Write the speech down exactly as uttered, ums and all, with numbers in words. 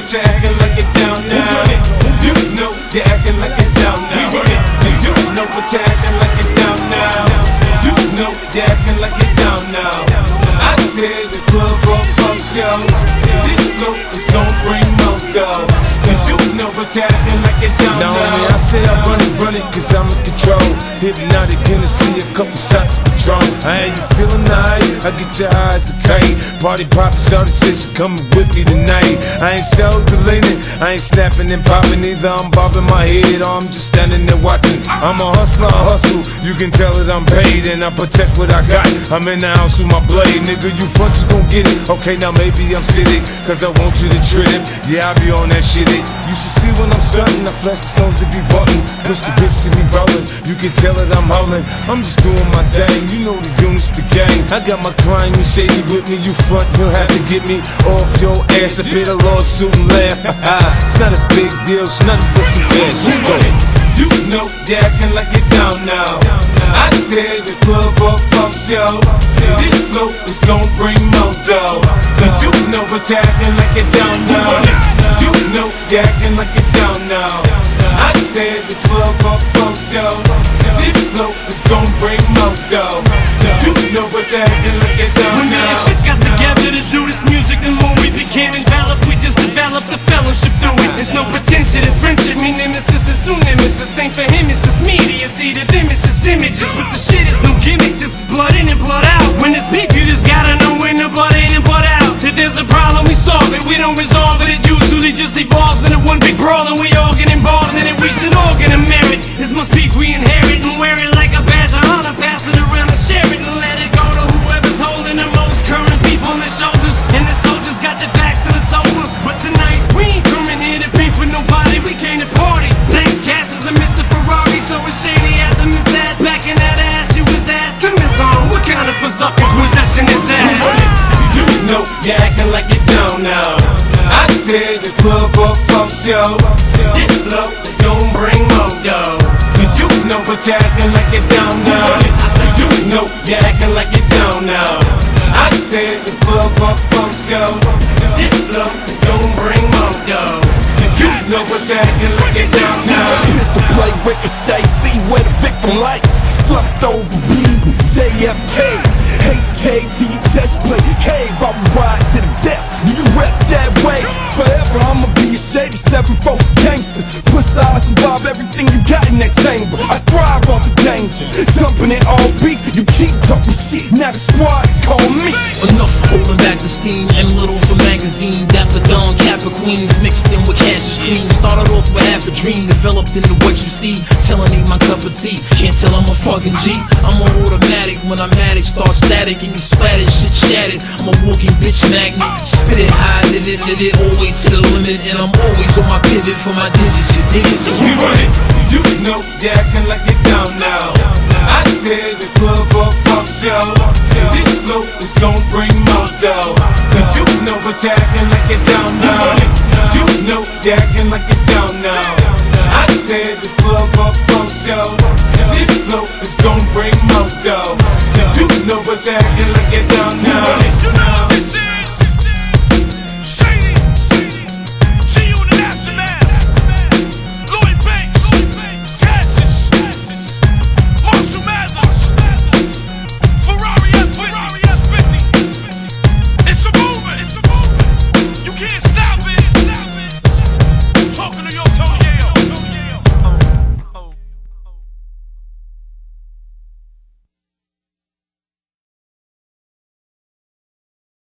what you acting like it down now. You know you acting like it down now. You know what you acting like it down now. You know you acting like it down now. I tell the club or funk show, this flow is gon' bring most dough. Cause you know what you acting like it down now. Now I say I run it, run it, cause I'm in control. Hypnotic, gonna see a couple shots of Patron. I ain't you feeling nice, I get your eyes to kite. Party poppin', shawty said she coming with me tonight. I ain't self-deleting, I ain't snapping and popping either. I'm bobbing my head or I'm just standing there watching. I'm a hustler, I hustle, you can tell that I'm paid. And I protect what I got, I'm in the house with my blade. Nigga, you front, you gon' get it. Okay, now maybe I'm sitting, cause I want you to trip. Yeah, I be on that shit it. You should see when I'm stunting, I flash the stones to be button. Push the whip, see me rollin', you can tell that I'm hollin'. I'm just doing my thing, you know the units, the gang. I got my crime and shady with me, you front, you'll have to get me off your ass. I paid a lawsuit and laugh. It's not a big deal, it's nothing but some cash. Let's go. You know you acting like it down now. I tell the club or funk show, this flow is gon' bring more dough. Cause you know what you acting like it down now. You know you acting like it down now. I tell the club or funk show, this flow is gon' bring more dough. Cause you know what you acting like it down now. When we got together to do this music, the more we became enveloped, we just developed the fellowship through it. There's no pretension, it's friendship, me nemesis is soon nemesis. Ain't for him, it's just media, see the them, it's just images. With the shit, it's no gimmicks, it's just blood in and blood out. When it's beef, you just gotta know when the blood in and blood out. If there's a problem, we solve it, we don't resolve it. It usually just evolves into one big brawl, and we all get involved in it. We should all get a merit. This must be we inherit and wear it like a badge of honor. Pass it around and share it and let it go to whoever's holding the most current beef on their shoulders. And the soldiers got their backs and it's over. But tonight we ain't coming here to beef with nobody. We came to party. Thanks, Cash is a Mister Ferrari, so it's shady at the Miss Ad. Back in that ass, you was asking Miss on what kind of berserker possession is that? You know you acting like it down now. I tell the club or funk show, this flow is gon' bring more dough. Cause you know what you acting like it down now. I said you know you acting like it down now. I tell the club or funk show, this flow is gon' bring more dough. Cause you know what you acting like it down now. Pistol play, ricochet, see where the victim like. Slumped over, bleeding, J F K. Hates K to your chest plate, cave, I will ride to the death. Do you rep that way? Forever I'ma be a shady seven four gangster. Plus I survive everything you got in that chamber. I thrive off the danger, jumping in all beat. You keep talking shit, now the squad call me. Enough holding back the steam, M Little for magazine. Dapper Don, Kappa Queens, mixed in with Cassius King. Started off with half a dream, developed into what you see. Telling ain't my cup of tea, can't tell I'm a fucking G. I'm an automatic, when I'm at it, start static and you splattered, shit shattered. I'm a walking bitch magnet, spit it high, live it, live it, always to the limit. And I'm always on my pivot for my digits, you dig it? So we run it, you know you acting like it down now. I tell the club or funk show, this flow is gon' bring more dough. Cause you know what you acting like it down now. You know you acting like it down now. I tell the club or funk show, this flow is gon' bring more dough. Cause you know what you acting like it down now.